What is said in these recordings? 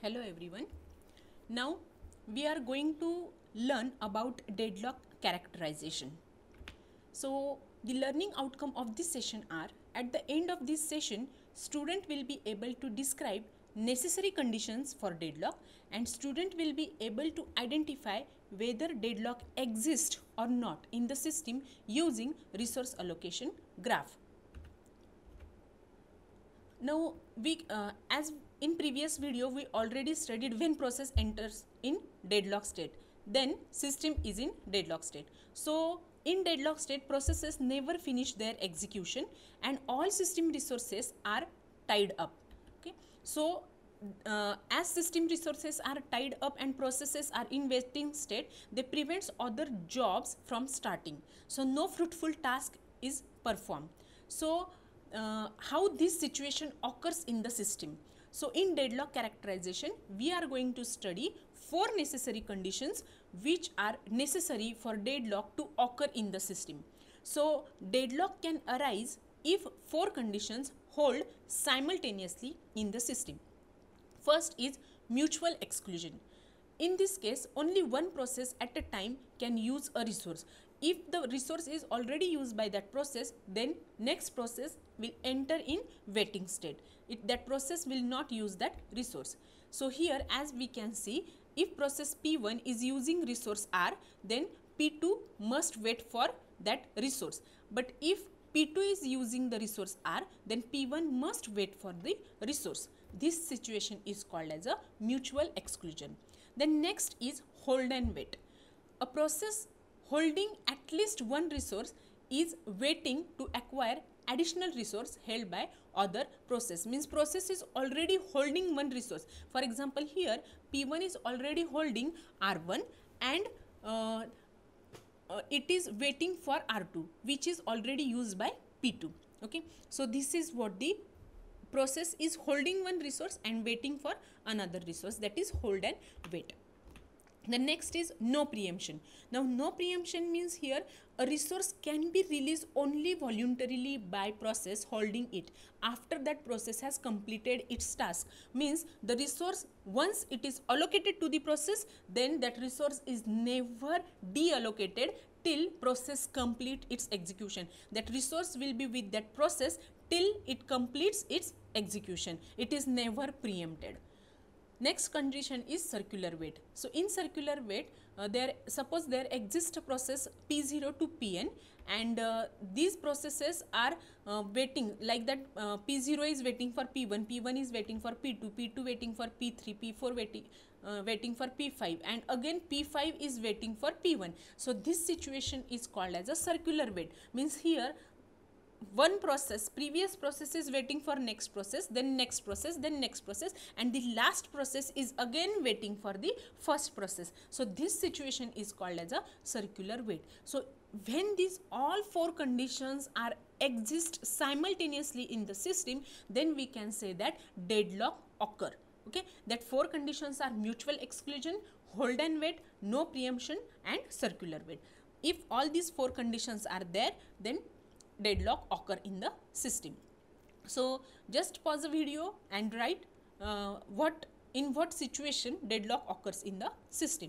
Hello everyone. Now we are going to learn about deadlock characterization. So the learning outcome of this session are, at the end of this session, student will be able to describe necessary conditions for deadlock, and student will be able to identify whether deadlock exists or not in the system using resource allocation graph. Now as in previous video we already studied when process enters in deadlock state, then system is in deadlock state. So in deadlock state, processes never finish their execution and all system resources are tied up. Okay, so as system resources are tied up and processes are in waiting state, they prevents other jobs from starting, so no fruitful task is performed. So how this situation occurs in the system? So in deadlock characterization, we are going to study 4 necessary conditions which are necessary for deadlock to occur in the system. So deadlock can arise if 4 conditions hold simultaneously in the system. First is mutual exclusion. In this case, only one process at a time can use a resource. If the resource is already used by that process, then next process will enter in waiting state. That process will not use that resource. So here, as we can see, if process P1 is using resource R, then P2 must wait for that resource. But if P2 is using the resource R, then P1 must wait for the resource. This situation is called as a mutual exclusion. Then next is hold and wait. A process holding at least one resource is waiting to acquire additional resource held by other process. Means process is already holding one resource. For example, here P1 is already holding R1 and it is waiting for R2, which is already used by P2. Okay, so this is what the process is holding one resource and waiting for another resource, that is hold and wait. The next is no preemption. Now no preemption means here a resource can be released only voluntarily by process holding it after that process has completed its task. Means the resource, once it is allocated to the process, then that resource is never deallocated till process complete its execution. That resource will be with that process till it completes its execution. It is never preempted. Next condition is circular wait. So in circular wait, suppose there exists a process P0 to Pn, and these processes are waiting like that. P0 is waiting for P1, P1 is waiting for P2, P2 waiting for P3, P4 waiting for P5, and again P5 is waiting for P1. So this situation is called as a circular wait. Means here one process, previous process is waiting for next process, then next process, then next process, and the last process is again waiting for the first process. So this situation is called as a circular wait. So when these all 4 conditions are exist simultaneously in the system, then we can say that deadlock occur. Okay, that 4 conditions are mutual exclusion, hold and wait, no preemption, and circular wait. If all these 4 conditions are there, then deadlock occur in the system. So just pause the video and write in what situation deadlock occurs in the system.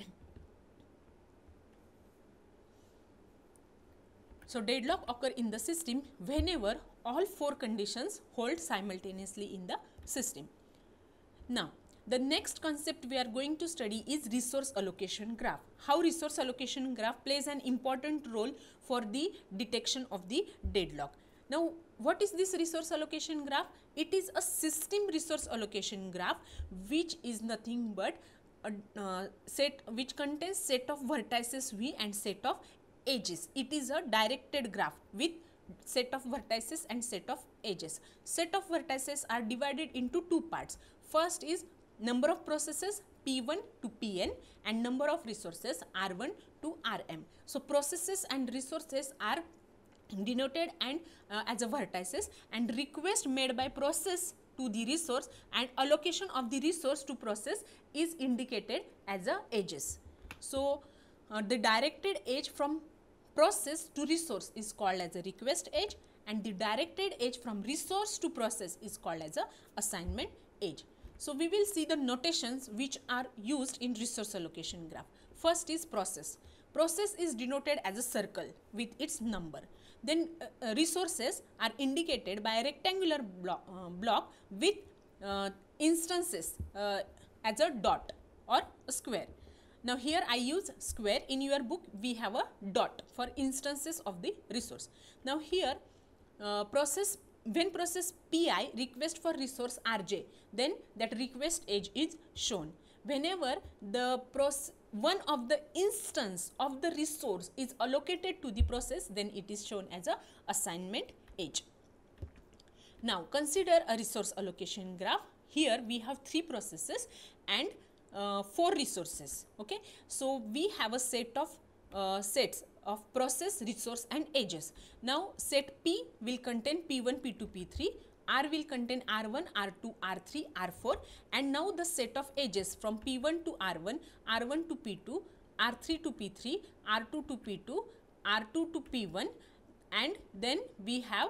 So deadlock occur in the system whenever all 4 conditions hold simultaneously in the system. Now the next concept we are going to study is resource allocation graph. How resource allocation graph plays an important role for the detection of the deadlock. Now what is this resource allocation graph? It is a system resource allocation graph which is nothing but a set which contains set of vertices V and set of edges. It is a directed graph with set of vertices and set of edges. Set of vertices are divided into 2 parts. First is number of processes P1 to Pn and number of resources R1 to Rm. So processes and resources are denoted and as a vertices, and request made by process to the resource and allocation of the resource to process is indicated as a edges. So the directed edge from process to resource is called as a request edge, and the directed edge from resource to process is called as a assignment edge. So we will see the notations which are used in resource allocation graph. First is process. Process is denoted as a circle with its number. Then resources are indicated by a rectangular block with instances as a dot or a square. Now here I use square. In your book we have a dot for instances of the resource. Now here when process Pi request for resource Rj, then that request age is shown. Whenever the one of the instance of the resource is allocated to the process, then it is shown as a assignment age. Now consider a resource allocation graph. Here we have 3 processes and 4 resources. Okay, so we have a set of sets of process, resource and ages. Now set P will contain P1, P2, P3. R will contain R1, R2, R3, R4, and now the set of ages from P1 to R1, R1 to P2, R3 to P3, R2 to P2, R2 to P1, and then we have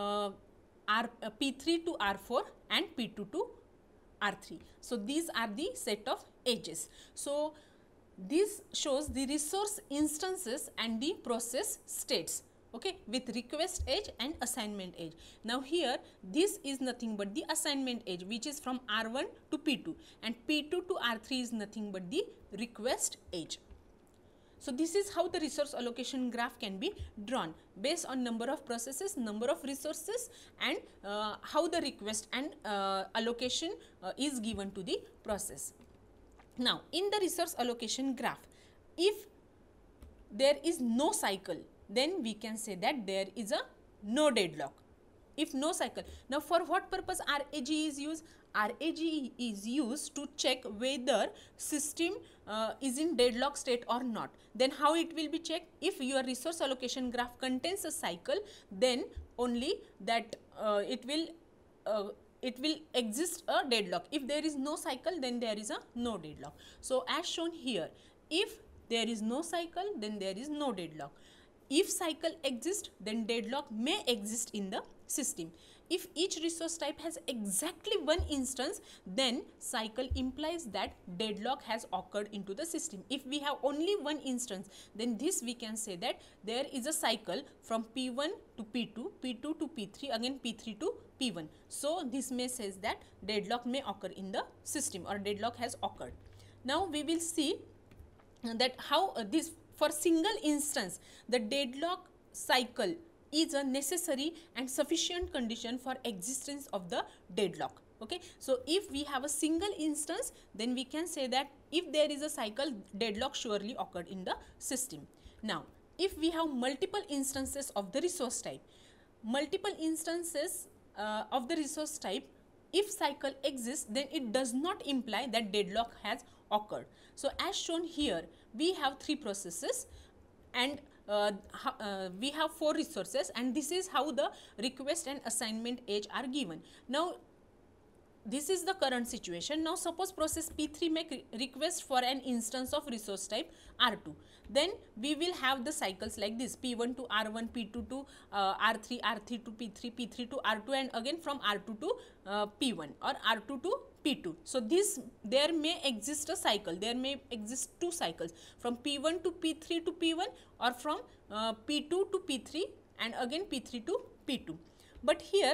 P3 to R4 and P2 to R3. So these are the set of ages. So this shows the resource instances and the process states, okay, with request age and assignment age. Now here this is nothing but the assignment age, which is from R1 to P2, and P2 to R3 is nothing but the request age. So this is how the resource allocation graph can be drawn based on number of processes, number of resources, and how the request and allocation is given to the process. Now in the resource allocation graph, if there is no cycle, then we can say that there is a no deadlock. If no cycle, now for what purpose RAG is used? RAG is used to check whether system is in deadlock state or not. Then how it will be checked? If your resource allocation graph contains a cycle, then only that it will exist a deadlock. If there is no cycle, then there is a no deadlock. So as shown here, if there is no cycle, then there is no deadlock. If cycle exists, then deadlock may exist in the system. If each resource type has exactly one instance, then cycle implies that deadlock has occurred into the system. If we have only one instance, then this we can say that there is a cycle from P1 to P2, P2 to P3, again P3 to P1. So this may says that deadlock may occur in the system or deadlock has occurred. Now we will see that how this for single instance the deadlock cycle is a necessary and sufficient condition for existence of the deadlock. Okay, so if we have a single instance, then we can say that if there is a cycle, deadlock surely occurred in the system. Now if we have multiple instances of the resource type, multiple instances of the resource type, if cycle exists, then it does not imply that deadlock has occurred. So as shown here, we have 3 processes and we have 4 resources, and this is how the request and assignment age are given. Now this is the current situation. Now suppose process P3 make request for an instance of resource type R2. Then we will have the cycles like this: P1 to R1, P2 to R3, R3 to P3, P3 to R2, and again from R2 to P1 or R2 to P2. So this there may exist a cycle, there may exist 2 cycles from P1 to P3 to P1 or from P2 to P3 and again P3 to P2. But here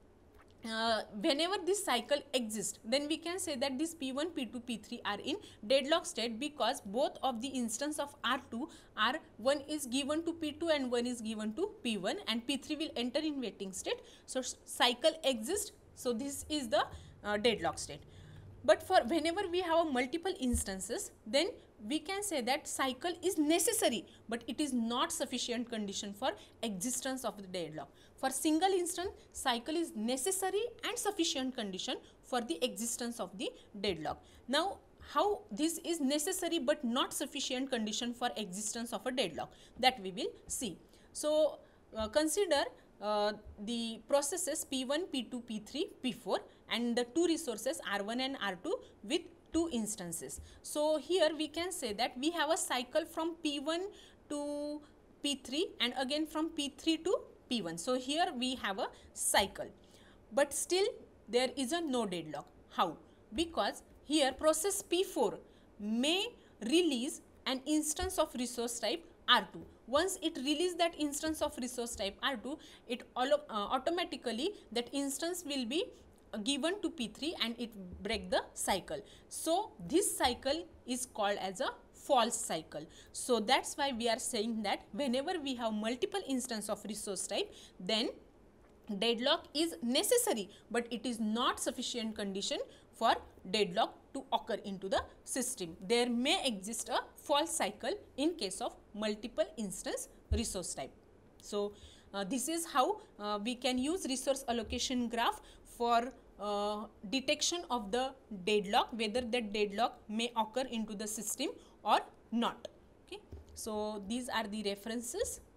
whenever this cycle exists, then we can say that this P1, P2, P3 are in deadlock state, because both of the instance of R2 are, one is given to P2 and one is given to P1, and P3 will enter in waiting state. So cycle exists, so this is the deadlock state. But for whenever we have multiple instances, then we can say that cycle is necessary, but it is not sufficient condition for existence of the deadlock. For single instance, cycle is necessary and sufficient condition for the existence of the deadlock. Now how this is necessary but not sufficient condition for existence of a deadlock, that we will see. So consider the processes P1, P2, P3, P4 and the 2 resources R1 and R2 with 2 instances. So here we can say that we have a cycle from P1 to P3 and again from P3 to P1. So here we have a cycle, but still there is a no deadlock. How? because here process P4 may release an instance of resource type R2. Once it releases that instance of resource type R2, it automatically that instance will be given to P3 and it break the cycle. So this cycle is called as a false cycle. So that's why we are saying that whenever we have multiple instance of resource type, then deadlock is necessary, but it is not sufficient condition for deadlock to occur into the system. There may exist a false cycle in case of multiple instance resource type. So this is how we can use resource allocation graph for detection of the deadlock, whether that deadlock may occur into the system or not. Okay, so these are the references.